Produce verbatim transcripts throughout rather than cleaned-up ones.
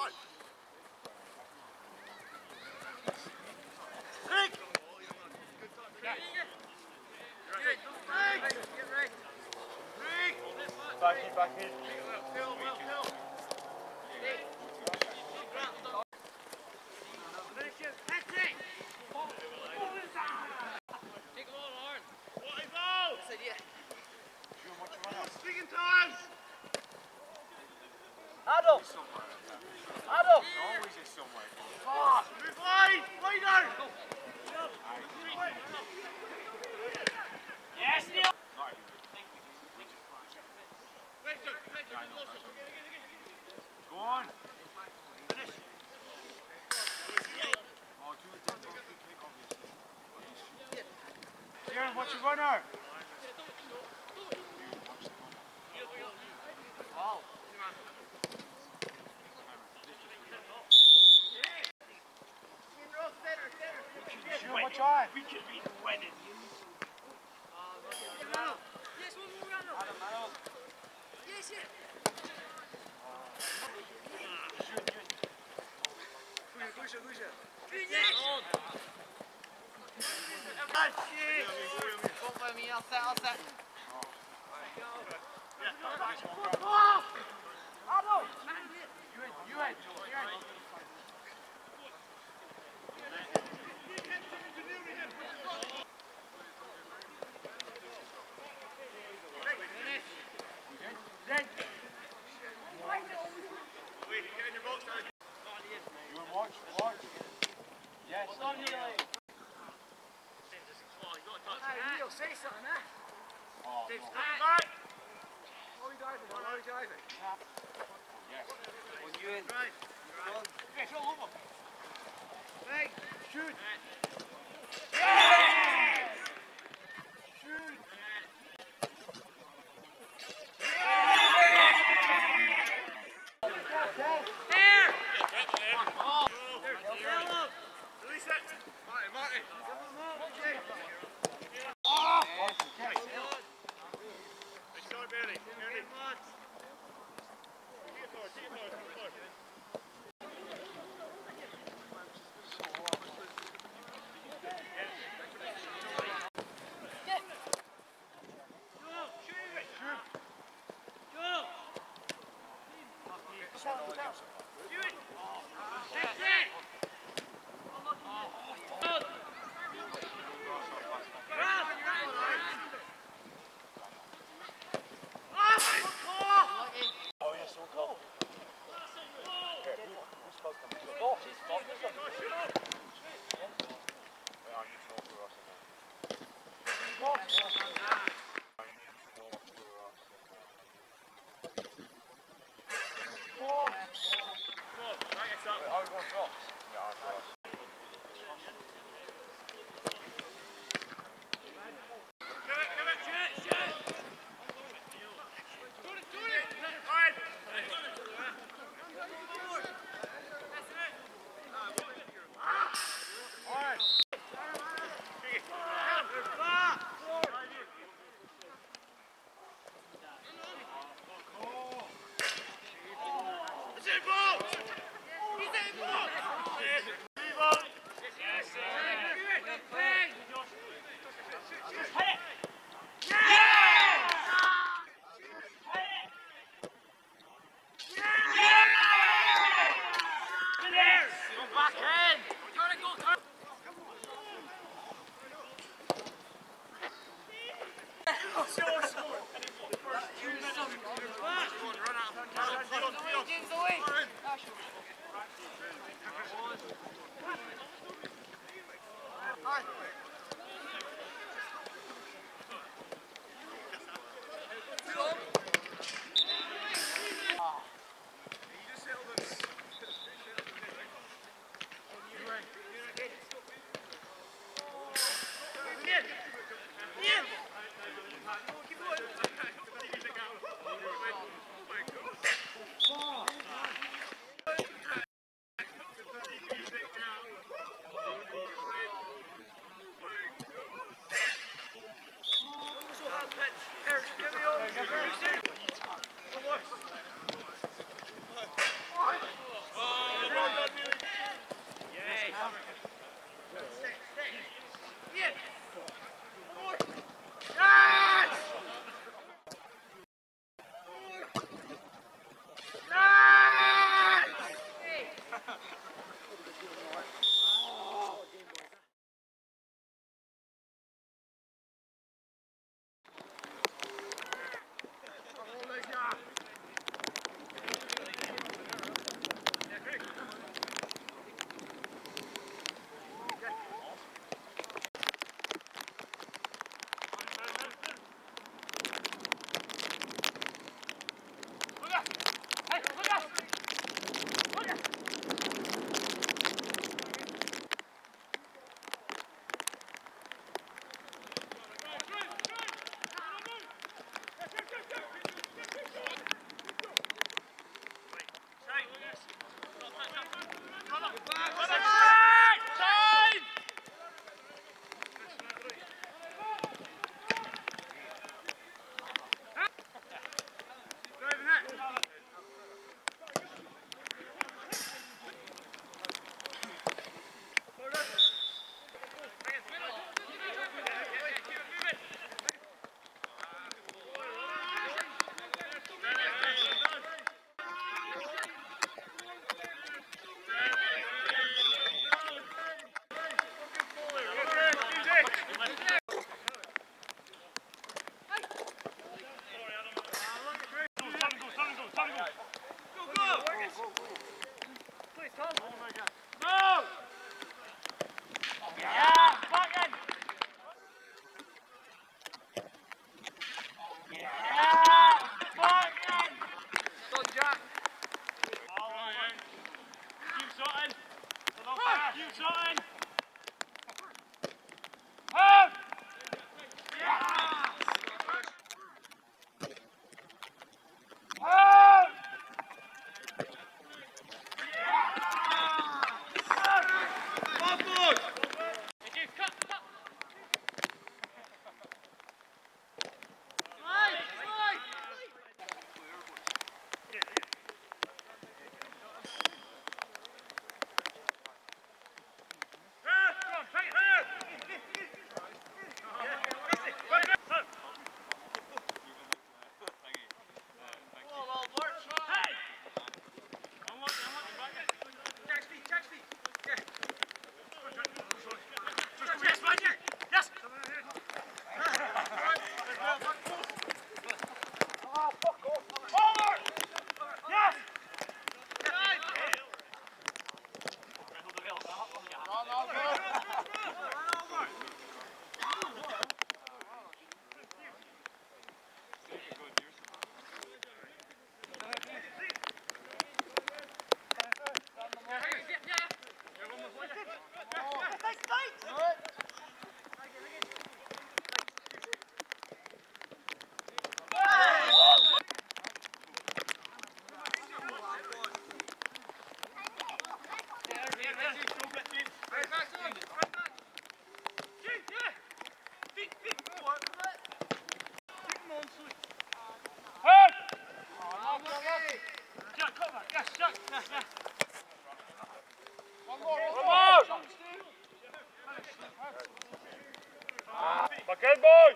Back in, back in. Adolf! Adolf! Always is somewhere. Move wide! Wider! Yes, Neil! Go on. Finish. Oh, do a tempo free kick, obviously. Kieran, what's your runner? Wow. Kieran, watch out. We could be winning. Yes, one more round. Adam, Adam. Yes, yes. Goeie, goeie, goeie. Kom bij mij, als dat, als dat. Hallo! You ain't, you ain't. You want watch, watch. Yes. Well done, Neil. Hey, Neil, say something, eh? Oh, Dave's no. back. How are you diving? How are you diving? Yes. Well, you in. Right. Yes, all over. Hey, shoot. Backhand boy!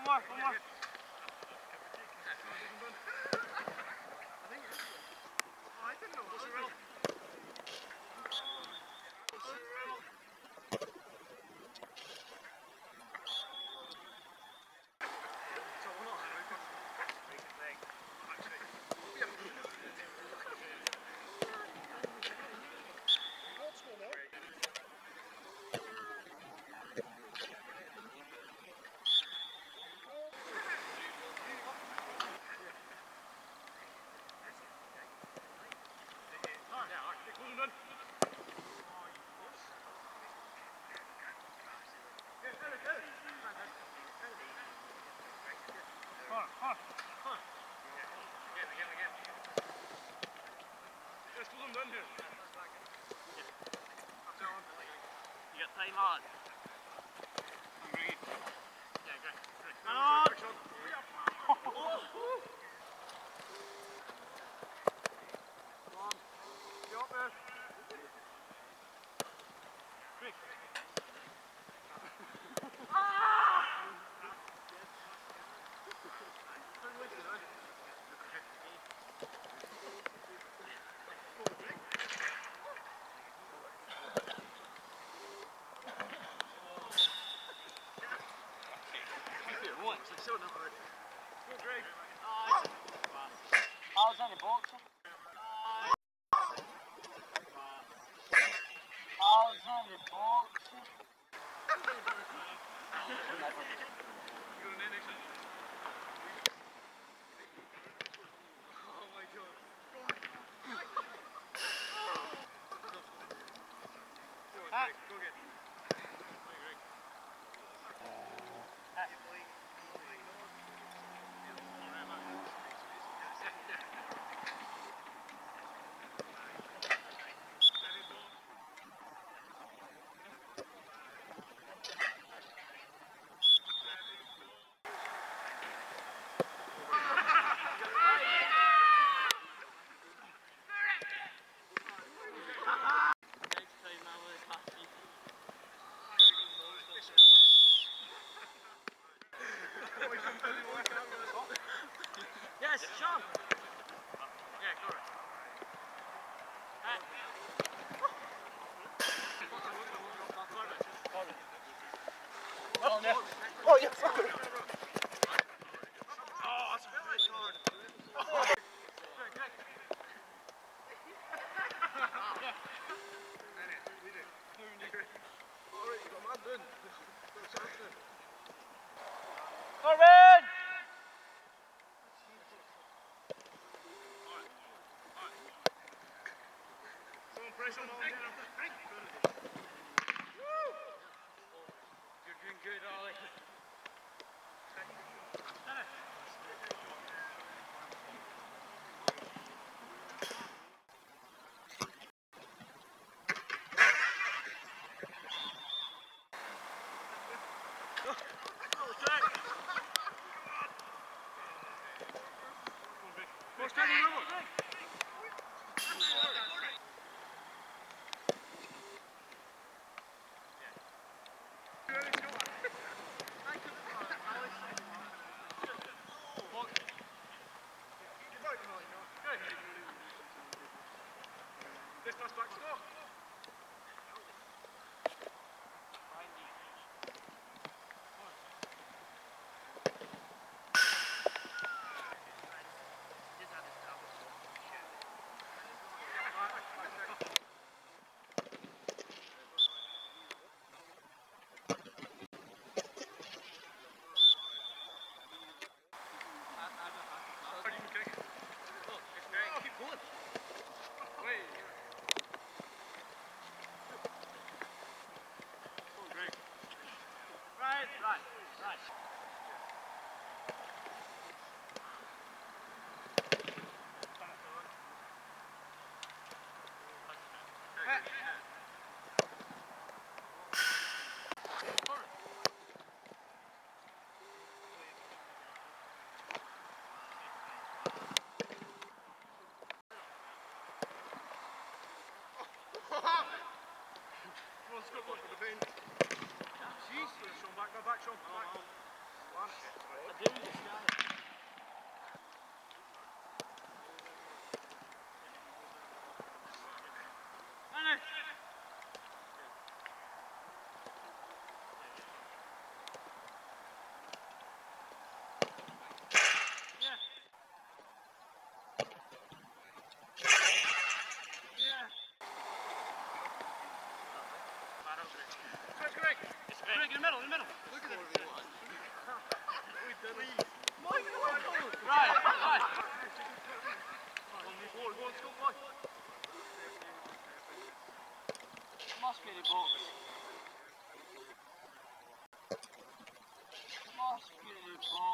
more, one more. I didn't know. What's the riddle? What's the riddle? So we're not make a thing. Actually. What's going on? You got time hard. I'm ready. Yeah, great. Great. On! Come on. Get up there. Quick. Ah! So not hard. Go, Greg. How's on the box? How's on the box? Oh my god. Go on. Go get it. Yes, Sean! Yeah, go right. Hey. Oh, no. Oh, yes, sorry. Oh, that's a very hard. Oh. Greg, Greg. Yeah. Alright, you got mad done. Corbin! Pressure on down. You're doing good, Ollie. What's going on? This pass back stop. I do this guy. Annie! Yeah. Yeah. Greg, Greg! It's Greg in the middle, in the middle. Look at this. Right, right. Must be the box. Must be the box.